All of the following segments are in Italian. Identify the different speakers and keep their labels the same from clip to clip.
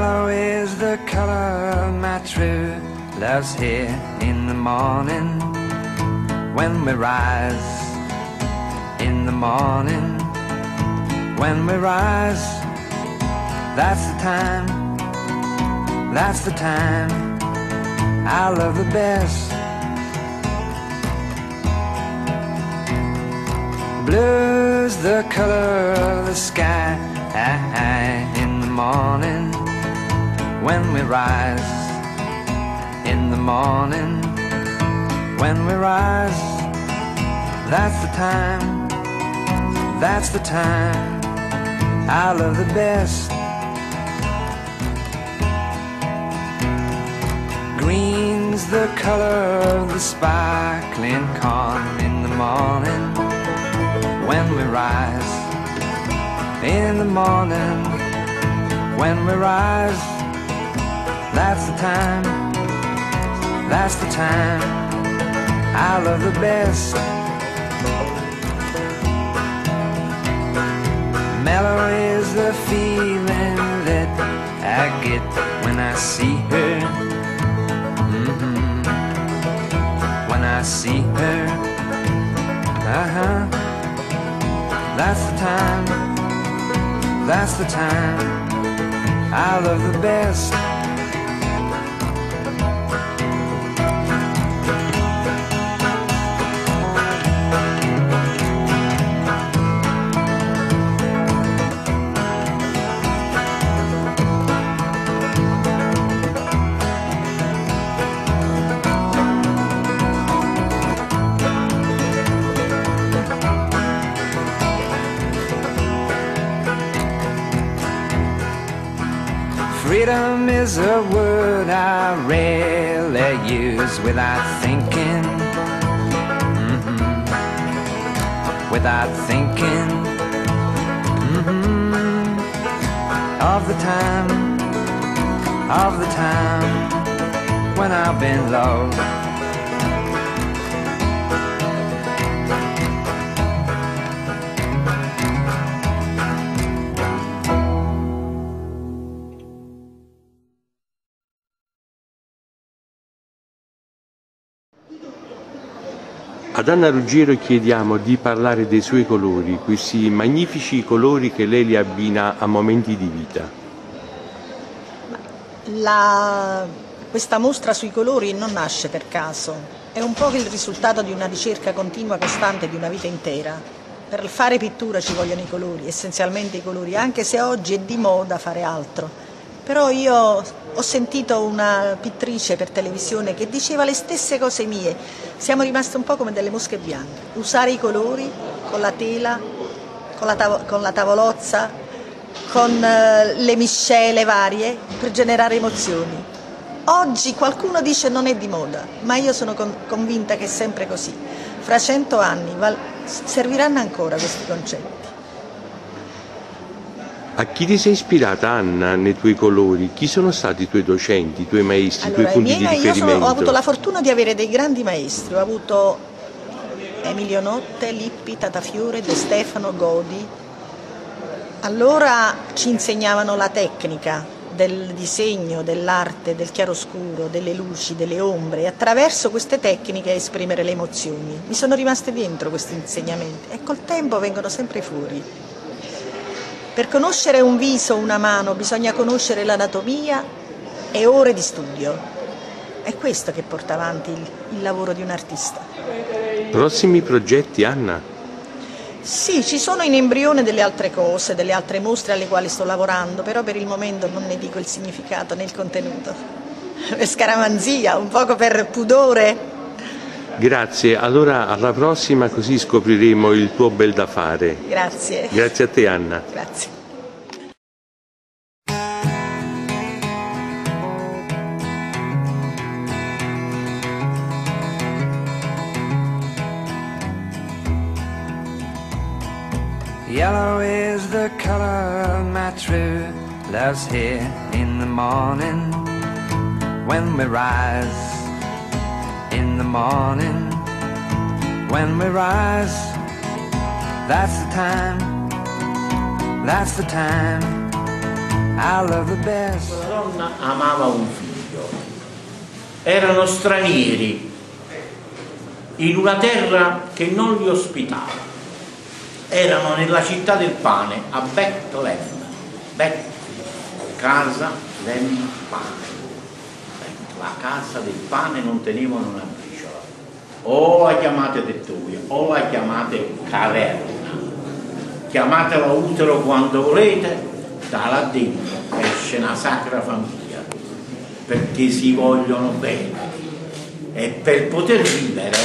Speaker 1: Yellow is the color my true love's here in the morning. When we rise in the morning, when we rise, that's the time I love the best. Blue's the color of the sky in the morning. When we rise in the morning, when we rise, that's the time I love the best. Green's the color of the sparkling corn in the morning. When we rise in the morning, when we rise, that's the time I love the best. Mellow is the feeling that I get when I see her. When I see her, that's the time I love the best. Freedom is a word I rarely use without thinking, without thinking of the time when I've been low.
Speaker 2: Ad Anna Ruggiero chiediamo di parlare dei suoi colori, questi magnifici colori che lei li abbina a momenti di vita.
Speaker 3: Questa mostra sui colori non nasce per caso, è un po' il risultato di una ricerca continua, costante, di una vita intera. Per fare pittura ci vogliono i colori, essenzialmente i colori, anche se oggi è di moda fare altro. Però io ho sentito una pittrice per televisione che diceva le stesse cose mie. Siamo rimaste un po' come delle mosche bianche. Usare i colori con la tela, con la tavolozza, con le miscele varie per generare emozioni. Oggi qualcuno dice non è di moda, ma io sono convinta che è sempre così. Fra 100 anni serviranno ancora questi concetti.
Speaker 2: A chi ti sei ispirata, Anna, nei tuoi colori? Chi sono stati i tuoi docenti, i tuoi maestri, i tuoi punti di riferimento?
Speaker 3: Io ho avuto la fortuna di avere dei grandi maestri. Ho avuto Emilio Notte, Lippi, Tatafiore, De Stefano, Godi. Allora ci insegnavano la tecnica del disegno, dell'arte, del chiaroscuro, delle luci, delle ombre, e attraverso queste tecniche esprimere le emozioni. Mi sono rimaste dentro questi insegnamenti e col tempo vengono sempre fuori. Per conoscere un viso, una mano, bisogna conoscere l'anatomia e ore di studio. È questo che porta avanti il lavoro di un artista.
Speaker 2: Prossimi progetti, Anna?
Speaker 3: Sì, ci sono in embrione delle altre cose, delle altre mostre alle quali sto lavorando, però per il momento non ne dico il significato né il contenuto. Per scaramanzia, un poco per pudore.
Speaker 2: Grazie, allora alla prossima, così scopriremo il tuo bel da fare.
Speaker 3: Grazie.
Speaker 2: Grazie a te, Anna.
Speaker 3: Grazie.
Speaker 1: Yellow is the color of my true love's here in the morning. When we rise in the morning, when we rise, that's the time I love the best.
Speaker 4: La donna amava un figlio, erano stranieri in una terra che non li ospitava, erano nella città del pane a Bethlehem, casa del pane, la casa del pane non tenevano una briciola, o la chiamate tettoia o la chiamate caverna, chiamatela utero quando volete, da là dentro esce una sacra famiglia, perché si vogliono bene e per poter vivere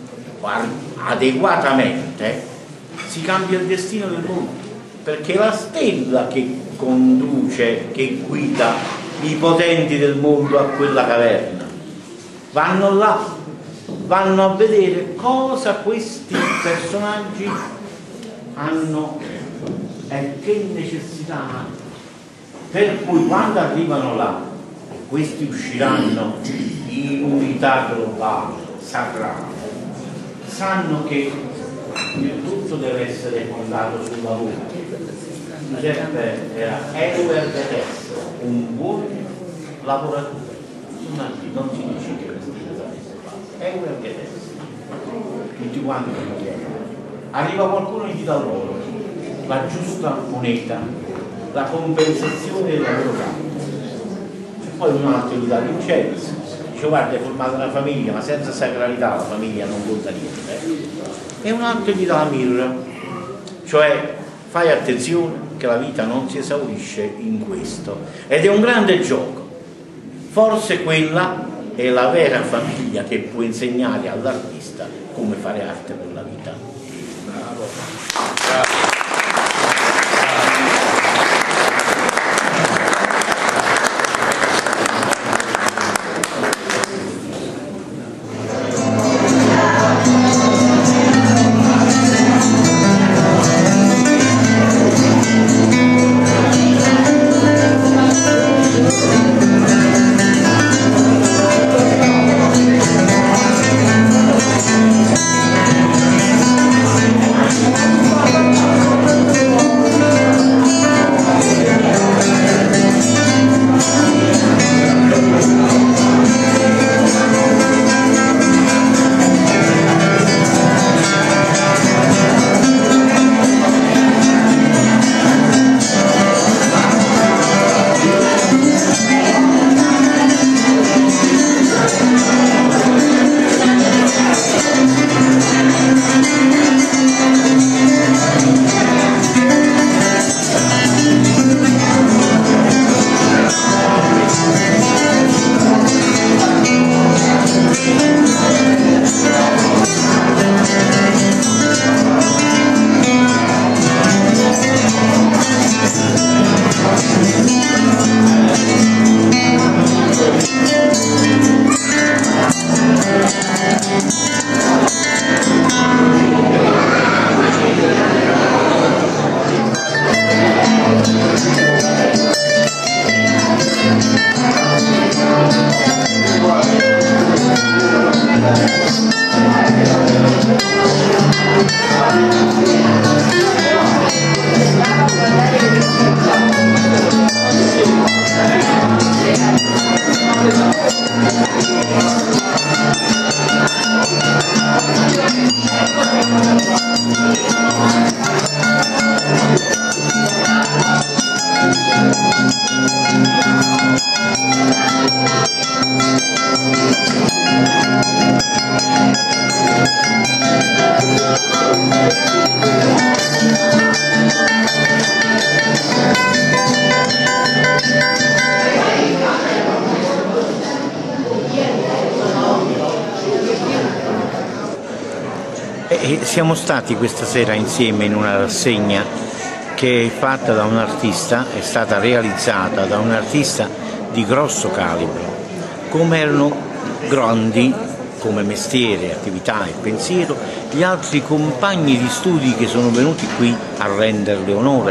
Speaker 4: adeguatamente si cambia il destino del mondo, perché la stella che conduce, che guida i potenti del mondo a quella caverna vanno là, vanno a vedere cosa questi personaggi hanno e che necessità hanno, per cui quando arrivano là questi usciranno in unità globale, sacrale, sanno che il tutto deve essere fondato sul lavoro. Giuseppe era Euer Getes, un buon lavoratore, non si dice che Euer Getes, tutti quanti lo chiedono. Arriva qualcuno e gli dà loro la giusta moneta, la compensazione del lavoro fatto. Poi un altro gli dà l'incenso, dice guarda hai formato una famiglia ma senza sacralità la famiglia non conta niente, e un altro gli dà la mirra, cioè fai attenzione che la vita non si esaurisce in questo, ed è un grande gioco, forse quella è la vera famiglia che può insegnare all'artista come fare arte per la vita. Bravo. Bravo. Siamo stati questa sera insieme in una rassegna che è fatta da un artista, è stata realizzata da un artista di grosso calibro, come erano grandi come mestiere, attività e pensiero gli altri compagni di studi che sono venuti qui a renderle onore,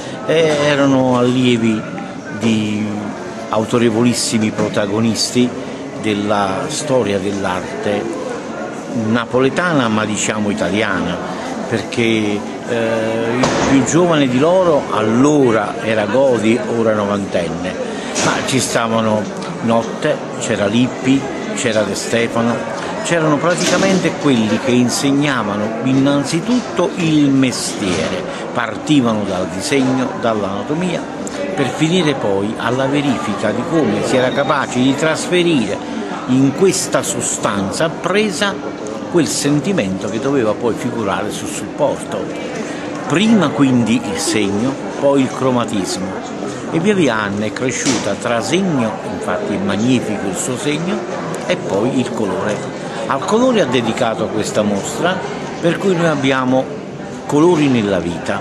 Speaker 4: erano allievi di autorevolissimi protagonisti della storia dell'arte napoletana, ma diciamo italiana, perché il più giovane di loro allora era Godi, ora novantenne, ma ci stavano Notte, c'era Lippi, c'era De Stefano, c'erano praticamente quelli che insegnavano innanzitutto il mestiere, partivano dal disegno, dall'anatomia, per finire poi alla verifica di come si era capaci di trasferire in questa sostanza appresa quel sentimento che doveva poi figurare sul supporto. Prima quindi il segno, poi il cromatismo, e via via Anna è cresciuta tra segno, infatti è magnifico il suo segno, e poi il colore. Al colore ha dedicato questa mostra, per cui noi abbiamo colori nella vita,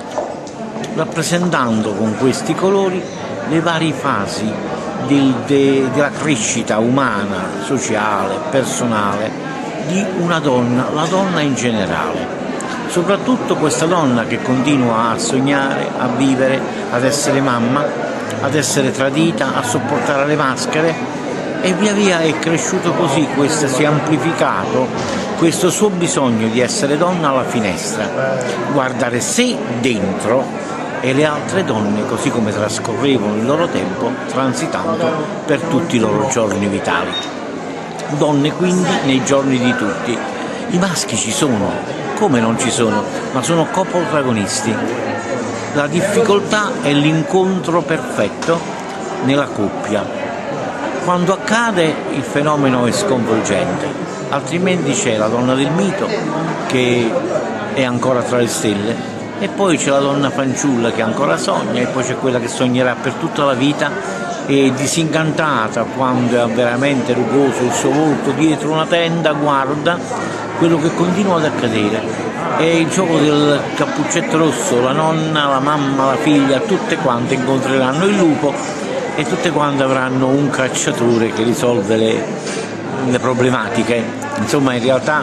Speaker 4: rappresentando con questi colori le varie fasi della crescita umana, sociale, personale di una donna, la donna in generale. Soprattutto questa donna che continua a sognare, a vivere, ad essere mamma, ad essere tradita, a sopportare le maschere, e via via è cresciuto così, questo si è amplificato, questo suo bisogno di essere donna alla finestra, guardare sé dentro e le altre donne così come trascorrevano il loro tempo transitando per tutti i loro giorni vitali. Donne quindi nei giorni di tutti. I maschi ci sono, come non ci sono, ma sono coprotagonisti. La difficoltà è l'incontro perfetto nella coppia. Quando accade il fenomeno è sconvolgente, altrimenti c'è la donna del mito che è ancora tra le stelle, e poi c'è la donna fanciulla che ancora sogna, e poi c'è quella che sognerà per tutta la vita e disincantata quando è veramente rugoso il suo volto dietro una tenda, guarda quello che continua ad accadere. È il gioco del cappuccetto rosso, la nonna, la mamma, la figlia, tutte quante incontreranno il lupo e tutte quante avranno un cacciatore che risolve le problematiche. Insomma, in realtà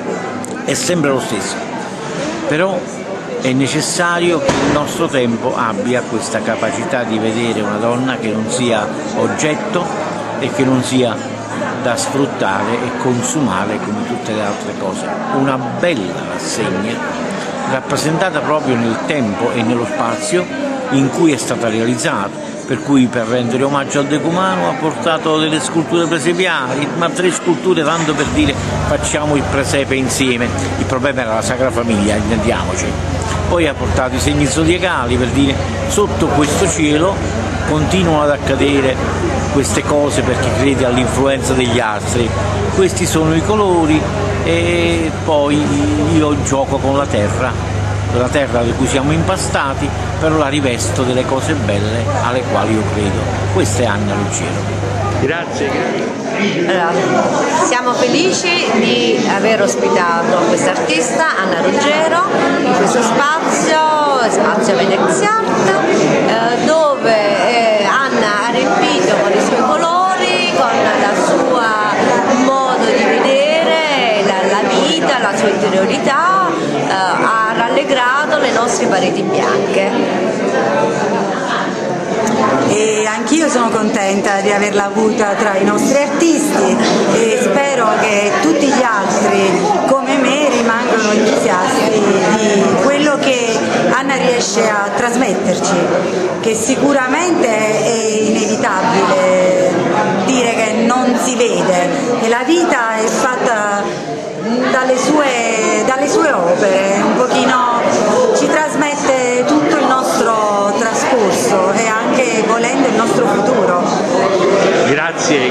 Speaker 4: è sempre lo stesso, però è necessario che il nostro tempo abbia questa capacità di vedere una donna che non sia oggetto e che non sia da sfruttare e consumare come tutte le altre cose. Una bella rassegna rappresentata proprio nel tempo e nello spazio in cui è stata realizzata, per cui per rendere omaggio al decumano ha portato delle sculture presepiali, ma 3 sculture tanto per dire facciamo il presepe insieme. Il problema era la Sacra Famiglia, intendiamoci. Poi ha portato i segni zodiacali per dire sotto questo cielo continuano ad accadere queste cose per chi crede all'influenza degli astri. Questi sono i colori, e poi io gioco con la terra di cui siamo impastati, però la rivesto delle cose belle alle quali io credo. Questa è Anna Ruggiero.
Speaker 2: Grazie.
Speaker 5: Allora, siamo felici di aver ospitato questa artista, Anna Ruggiero, in questo spazio Venex Art, dove Anna ha riempito con i suoi colori, con il suo modo di vedere la vita, la sua interiorità, ha rallegrato le nostre pareti bianche.
Speaker 6: E anch'io sono contenta di averla avuta tra i nostri artisti e spero che tutti gli altri come me rimangano entusiasti di quello che Anna riesce a trasmetterci, che sicuramente è inevitabile dire che non si vede, e la vita è fatta dalle sue opere, un pochino ci trasmette tutto il nostro trascorso e anche volendo il nostro futuro.
Speaker 2: Grazie.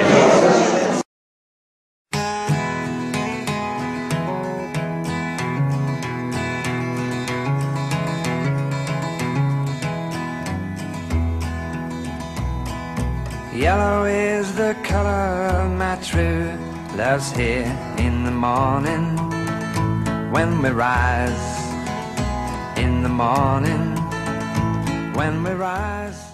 Speaker 1: Yellow is the color my true love's here in the morning, when we rise in the morning, when we rise.